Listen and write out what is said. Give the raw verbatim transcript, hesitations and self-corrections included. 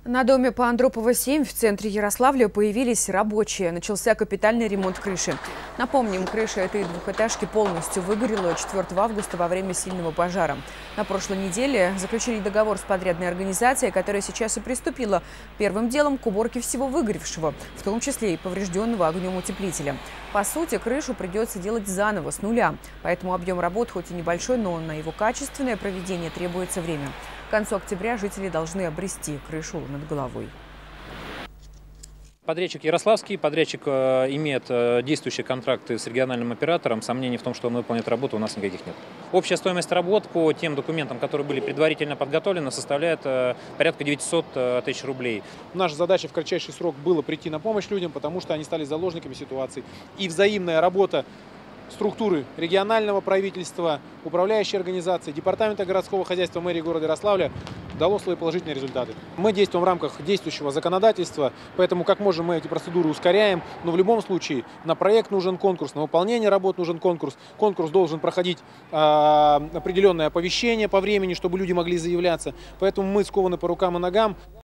На доме по Андропова, семь в центре Ярославля появились рабочие. Начался капитальный ремонт крыши. Напомним, крыша этой двухэтажки полностью выгорела четвёртого августа во время сильного пожара. На прошлой неделе заключили договор с подрядной организацией, которая сейчас и приступила первым делом к уборке всего выгоревшего, в том числе и поврежденного огнем утеплителя. По сути, крышу придется делать заново, с нуля. Поэтому объем работ хоть и небольшой, но на его качественное проведение требуется время. К концу октября жители должны обрести крышу над головой. Подрядчик ярославский, подрядчик э, имеет э, действующие контракты с региональным оператором. Сомнений в том, что он выполнит работу, у нас никаких нет. Общая стоимость работ по тем документам, которые были предварительно подготовлены, составляет э, порядка девятисот тысяч рублей. Наша задача в кратчайший срок было прийти на помощь людям, потому что они стали заложниками ситуации. И взаимная работа структуры регионального правительства, управляющей организации, департамента городского хозяйства мэрии города Ярославля дало свои положительные результаты. Мы действуем в рамках действующего законодательства, поэтому как можем мы эти процедуры ускоряем, но в любом случае на проект нужен конкурс, на выполнение работ нужен конкурс. Конкурс должен проходить э, определенное оповещение по времени, чтобы люди могли заявляться, поэтому мы скованы по рукам и ногам.